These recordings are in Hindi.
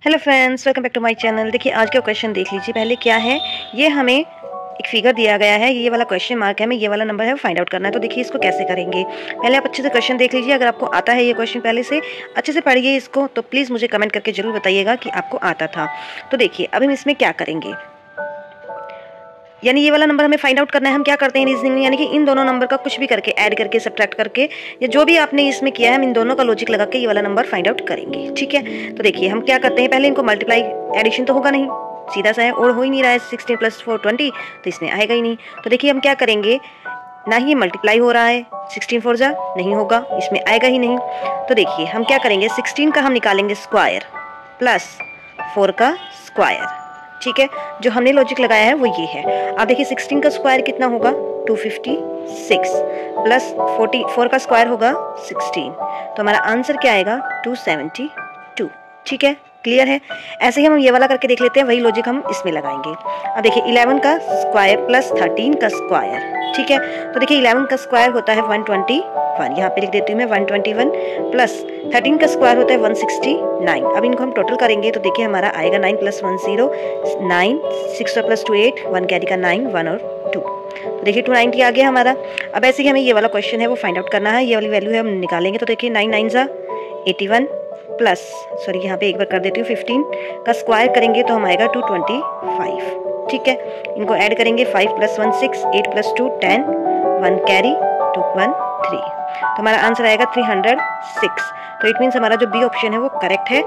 Hello friends, welcome back to my channel. देखिए आज का क्वेश्चन देख लीजिए। पहले क्या है, ये हमें एक फिगर दिया गया है, ये वाला क्वेश्चन मार्क है, हमें ये वाला नंबर है वो फाइंड आउट करना है। तो देखिए इसको कैसे करेंगे, पहले आप अच्छे से क्वेश्चन देख लीजिए। अगर आपको आता है ये क्वेश्चन पहले से अच्छे से पढ़िए इसको, तो प्लीज़ मुझे कमेंट करके जरूर बताइएगा कि आपको आता था। तो देखिए अब हम इसमें क्या करेंगे, यानी ये वाला नंबर हमें फाइंड आउट करना है। हम क्या करते हैं रीजनिंग में, यानी कि इन दोनों नंबर का कुछ भी करके, ऐड करके, सब्ट्रैक्ट करके, या जो भी आपने इसमें किया है, हम इन दोनों का लॉजिक लगा के ये वाला नंबर फाइंड आउट करेंगे। ठीक है, तो देखिए हम क्या करते हैं, पहले इनको मल्टीप्लाई, एडिशन तो होगा नहीं, सीधा सा है, और हो ही नहीं रहा है। 16 + 4 20, तो इसमें आएगा ही नहीं। तो देखिए हम क्या करेंगे, ना ही ये मल्टीप्लाई हो रहा है, 16 4 जा नहीं होगा, इसमें आएगा ही नहीं। तो देखिए हम क्या करेंगे, 16 का हम निकालेंगे स्क्वायर प्लस 4 का स्क्वायर। ठीक है, जो हमने लॉजिक लगाया है वो ये है। अब देखिए 16 का स्क्वायर कितना होगा, 256 प्लस 44 का स्क्वायर होगा 16, तो हमारा आंसर क्या आएगा, 272। ठीक है, क्लियर है। ऐसे ही हम ये वाला करके देख लेते हैं, वही लॉजिक हम इसमें लगाएंगे। अब देखिए 11 का स्क्वायर प्लस 13 का स्क्वायर। ठीक है, तो देखिए 11 का स्क्वायर होता है 121, यहाँ पे लिख देती हूँ मैं 121, प्लस 13 का स्क्वायर होता है 169। अब इनको हम टोटल करेंगे तो देखिए हमारा आएगा 9 + 1 0, 9, 6 + 2 8, 1 कैरी का 9, 1 और 2। तो देखिए 290 आ गया हमारा। अब ऐसे ही हमें ये वाला क्वेश्चन है वो फाइंड आउट करना है, ये वाली वैल्यू है हम निकालेंगे। तो देखिए 9 9 जा 81 प्लस, सॉरी यहाँ पे एक बार कर देती हूँ, 15 का स्क्वायर करेंगे तो हम आएगा 225। ठीक है, इनको ऐड करेंगे, 5 + 1 6, 8 + 2 10, 1 कैरी 2 1 3, तो हमारा आंसर आएगा 306। तो इट मीन्स हमारा जो बी ऑप्शन है वो करेक्ट है,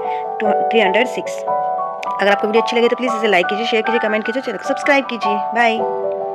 306। अगर आपको वीडियो अच्छी लगे तो प्लीज़ इसे लाइक कीजिए, शेयर कीजिए, कमेंट कीजिए, चैनल को सब्सक्राइब कीजिए। बाय।